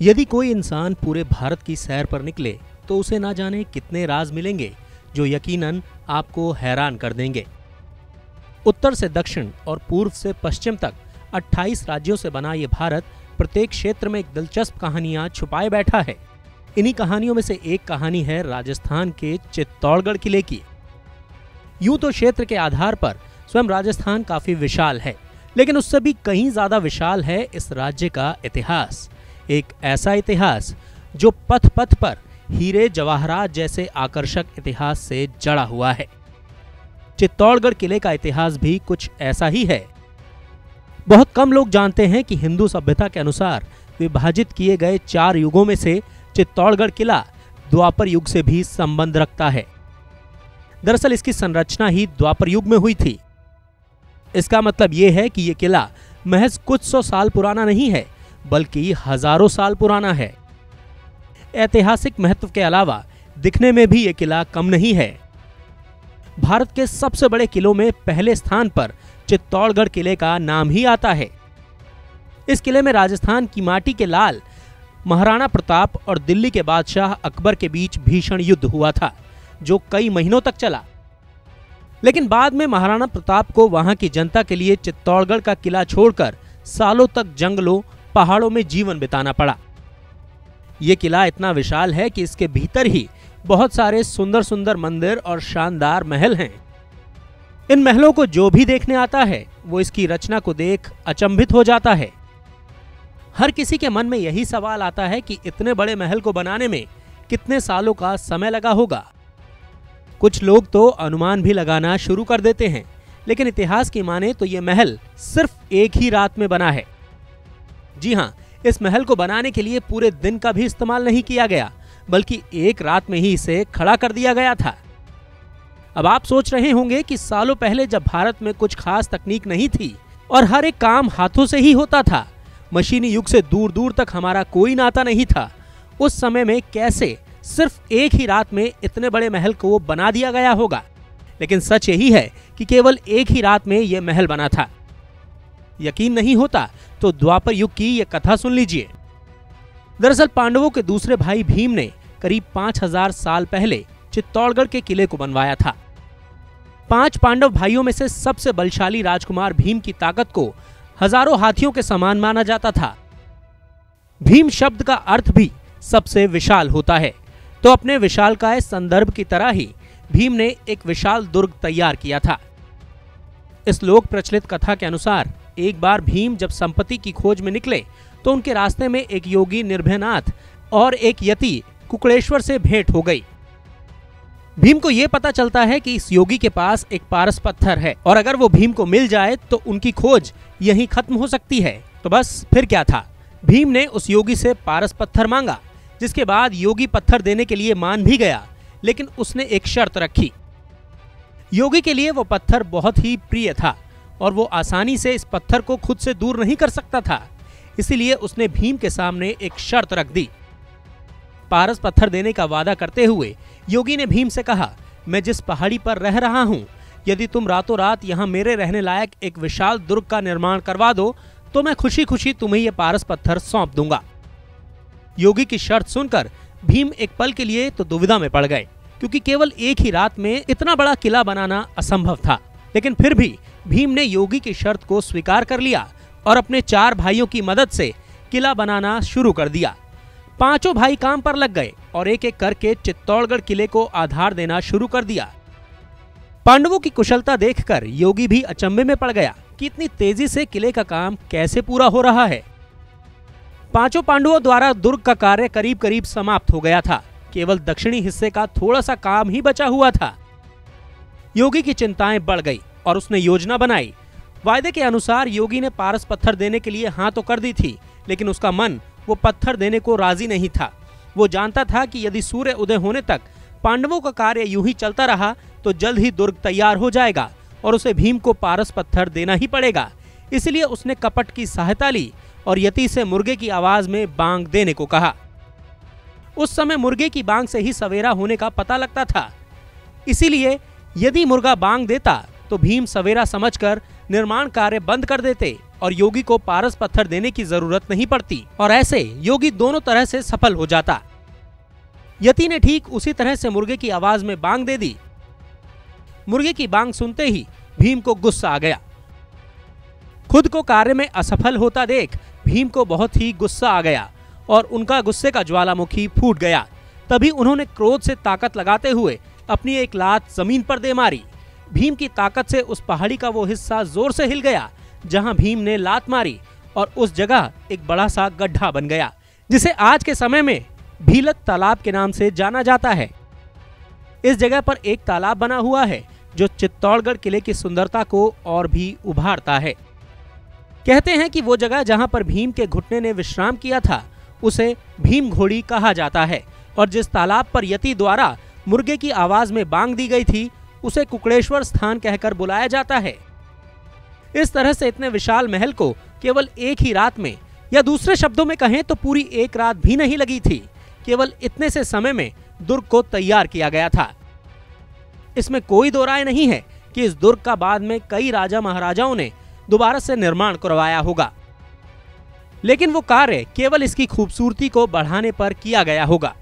यदि कोई इंसान पूरे भारत की सैर पर निकले तो उसे ना जाने कितने राज मिलेंगे जो यकीनन आपको हैरान कर देंगे। उत्तर से दक्षिण और पूर्व से पश्चिम तक 28 राज्यों से बना ये भारत प्रत्येक क्षेत्र में एक दिलचस्प कहानियां छुपाए बैठा है। इन्हीं कहानियों में से एक कहानी है राजस्थान के चित्तौड़गढ़ किले की। यूं तो क्षेत्र के आधार पर स्वयं राजस्थान काफी विशाल है, लेकिन उससे भी कहीं ज्यादा विशाल है इस राज्य का इतिहास। एक ऐसा इतिहास जो पथ पथ पर हीरे जवाहरात जैसे आकर्षक इतिहास से जड़ा हुआ है। चित्तौड़गढ़ किले का इतिहास भी कुछ ऐसा ही है। बहुत कम लोग जानते हैं कि हिंदू सभ्यता के अनुसार विभाजित किए गए 4 युगों में से चित्तौड़गढ़ किला द्वापर युग से भी संबंध रखता है। दरअसल इसकी संरचना ही द्वापर युग में हुई थी। इसका मतलब यह है कि यह किला महज कुछ 100 साल पुराना नहीं है, बल्कि हजारों साल पुराना है। ऐतिहासिक महत्व के अलावा दिखने में भी यह किला कम नहीं है। भारत के सबसे बड़े किलों में पहले स्थान पर चित्तौड़गढ़ किले का नाम ही आता है। इस किले में राजस्थान की माटी के लाल महाराणा प्रताप और दिल्ली के बादशाह अकबर के बीच भीषण युद्ध हुआ था, जो कई महीनों तक चला। लेकिन बाद में महाराणा प्रताप को वहां की जनता के लिए चित्तौड़गढ़ का किला छोड़कर सालों तक जंगलों पहाड़ों में जीवन बिताना पड़ा। यह किला इतना विशाल है कि इसके भीतर ही बहुत सारे सुंदर सुंदर मंदिर और शानदार महल हैं। इन महलों को जो भी देखने आता है वो इसकी रचना को देख अचंभित हो जाता है। हर किसी के मन में यही सवाल आता है कि इतने बड़े महल को बनाने में कितने सालों का समय लगा होगा। कुछ लोग तो अनुमान भी लगाना शुरू कर देते हैं, लेकिन इतिहास की माने तो यह महल सिर्फ एक ही रात में बना है। जी हां, इस महल को बनाने के लिए पूरे दिन का भी इस्तेमाल नहीं किया गया, बल्कि एक रात में ही इसे खड़ा कर दिया गया था। अब आप सोच रहे होंगे कि सालों पहले जब भारत में कुछ खास तकनीक नहीं थी और हर एक काम हाथों से ही होता था, मशीनी युग से दूर दूर तक हमारा कोई नाता नहीं था, उस समय में कैसे सिर्फ एक ही रात में इतने बड़े महल को बना दिया गया होगा। लेकिन सच यही है कि केवल एक ही रात में यह महल बना था। यकीन नहीं होता तो द्वापर युग की यह कथा सुन लीजिए। दरअसल पांडवों के दूसरे भाई भीम ने करीब 5000 साल पहले चित्तौड़गढ़ के किले को बनवाया था। 5 पांडव भाइयों में से सबसे बलशाली राजकुमार भीम की ताकत को हजारों हाथियों के समान माना जाता था। भीम शब्द का अर्थ भी सबसे विशाल होता है, तो अपने विशालकाय संदर्भ की तरह ही भीम ने एक विशाल दुर्ग तैयार किया था। इस लोक प्रचलित कथा के अनुसार एक बार भीम जब संपत्ति की खोज में निकले तो उनके रास्ते में एक योगी निर्भयनाथ और एक यति कुकड़ेश्वर से भेंट हो गई। भीम को यह पता चलता है कि इस योगी के पास एक पारस पत्थर है और अगर वो भीम को मिल जाए तो उनकी खोज यहीं खत्म हो सकती है। तो बस फिर क्या था, भीम ने उस योगी से पारस पत्थर मांगा, जिसके बाद योगी पत्थर देने के लिए मान भी गया, लेकिन उसने एक शर्त रखी। योगी के लिए वो पत्थर बहुत ही प्रिय था और वो आसानी से इस पत्थर को खुद से दूर नहीं कर सकता था, इसीलिए उसने भीम के सामने एक शर्त रख दी। पारस पत्थर देने का वादा करते हुए योगी ने भीम से कहा, मैं जिस पहाड़ी पर रह रहा हूँ, यदि तुम रातों रात यहाँ मेरे रहने लायक एक विशाल दुर्ग का निर्माण करवा दो तो मैं खुशी खुशी तुम्हें यह पारस पत्थर सौंप दूंगा। योगी की शर्त सुनकर भीम एक पल के लिए तो दुविधा में पड़ गए, क्योंकि केवल एक ही रात में इतना बड़ा किला बनाना असंभव था। लेकिन फिर भी भीम ने योगी की शर्त को स्वीकार कर लिया और अपने 4 भाइयों की मदद से किला बनाना शुरू कर दिया। 5 भाई काम पर लग गए और एक एक करके चित्तौड़गढ़ किले को आधार देना शुरू कर दिया। पांडवों की कुशलता देखकर योगी भी अचंभे में पड़ गया कि इतनी तेजी से किले का काम कैसे पूरा हो रहा है। 5 पांडवों द्वारा दुर्ग का कार्य करीब करीब समाप्त हो गया था, केवल दक्षिणी हिस्से का थोड़ा सा काम ही बचा हुआ था। योगी की चिंताएं बढ़ गई और उसने योजना बनाई। वायदे के अनुसार योगी ने पारस पत्थर देने के लिए हाँ तो कर दी थी, लेकिन उसका मन वो पत्थर देने को राजी नहीं था। वो जानता था कि यदि सूर्य उदय होने तक पांडवों का कार्य यूं ही चलता रहा तो जल्द ही दुर्ग तैयार हो जाएगा और उसे भीम को पारस पत्थर देना ही पड़ेगा। इसलिए उसने कपट की सहायता ली और यति से मुर्गे की आवाज में बांग देने को कहा। उस समय मुर्गे की बांग से ही सवेरा होने का पता लगता था, इसीलिए यदि मुर्गा बांग देता तो भीम सवेरा समझकर निर्माण कार्य बंद कर देते और योगी को पारस पत्थर देने की जरूरत नहीं पड़ती और ऐसे योगी दोनों तरह से सफल हो जाता। यति ने ठीक उसी तरह से मुर्गे की आवाज में बांग दे दी। मुर्गे की बांग सुनते ही भीम को गुस्सा आ गया। खुद को कार्य में असफल होता देख भीम को बहुत ही गुस्सा आ गया और उनका गुस्से का ज्वालामुखी फूट गया। तभी उन्होंने क्रोध से ताकत लगाते हुए अपनी एक लात जमीन पर दे मारी। भीम की ताकत से उस पहाड़ी का वो हिस्सा जोर से हिल गया जहां भीम ने लात मारी और उस जगह एक बड़ा सा गड्ढा बन गया, जिसे आज के समय में भीलत तालाब के नाम से जाना जाता है। इस जगह पर एक तालाब बना हुआ है जो चित्तौड़गढ़ किले की सुंदरता को और भी उभारता है। कहते हैं कि वो जगह जहां पर भीम के घुटने ने विश्राम किया था उसे भीम घोड़ी कहा जाता है और जिस तालाब पर यति द्वारा मुर्गे की आवाज में बांग दी गई थी उसे कुकड़ेश्वर स्थान कहकर बुलाया जाता है। इस तरह से इतने विशाल महल को केवल एक ही रात में, या दूसरे शब्दों में कहें तो पूरी एक रात भी नहीं लगी थी, केवल इतने से समय में दुर्ग को तैयार किया गया था। इसमें कोई दो राय नहीं है कि इस दुर्ग का बाद में कई राजा महाराजाओं ने दोबारा से निर्माण करवाया होगा, लेकिन वो कार्य केवल इसकी खूबसूरती को बढ़ाने पर किया गया होगा।